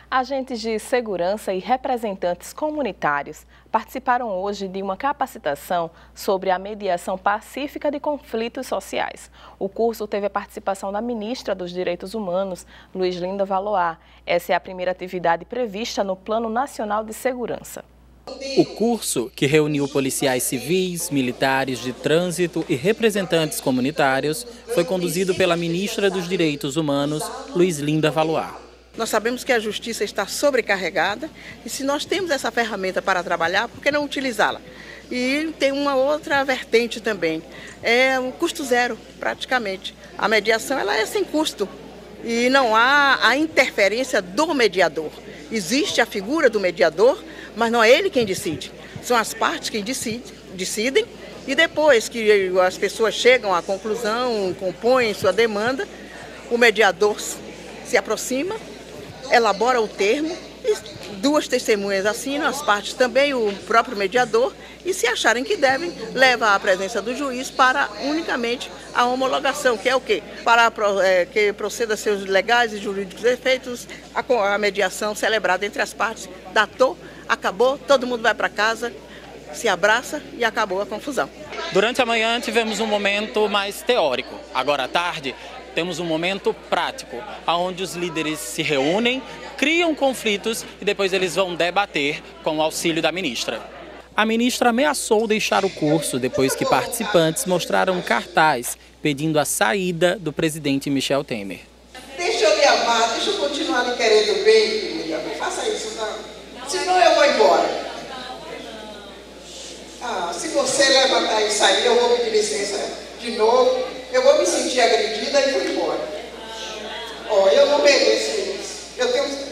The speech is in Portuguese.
Agentes de segurança e representantes comunitários participaram hoje de uma capacitação sobre a mediação pacífica de conflitos sociais. O curso teve a participação da ministra dos Direitos Humanos, Luiz Linda Valoar. Essa é a primeira atividade prevista no Plano Nacional de Segurança. O curso, que reuniu policiais civis, militares de trânsito e representantes comunitários, foi conduzido pela ministra dos Direitos Humanos, Luiz Linda Valoar. Nós sabemos que a justiça está sobrecarregada e se nós temos essa ferramenta para trabalhar, por que não utilizá-la? E tem uma outra vertente também, é um custo zero praticamente. A mediação ela é sem custo e não há a interferência do mediador. Existe a figura do mediador, mas não é ele quem decide. São as partes quem decidem e depois que as pessoas chegam à conclusão, compõem sua demanda, o mediador se aproxima, elabora o termo, e duas testemunhas assinam, as partes também, o próprio mediador, e se acharem que devem, leva à presença do juiz para unicamente a homologação, que é o quê? Para que proceda seus legais e jurídicos efeitos, a mediação celebrada entre as partes, datou, acabou, todo mundo vai para casa, se abraça e acabou a confusão. Durante a manhã tivemos um momento mais teórico. Agora à tarde temos um momento prático, onde os líderes se reúnem, criam conflitos e depois eles vão debater com o auxílio da ministra. A ministra ameaçou deixar o curso depois que participantes mostraram um cartaz pedindo a saída do presidente Michel Temer. Deixa eu lhe amar, deixa eu continuar lhe querendo bem, querida. Não faça isso, não. Senão eu vou embora. Se você levantar e sair, eu vou pedir licença de novo. Eu vou me sentir agredida e vou embora. Eu não mereço isso. Eu tenho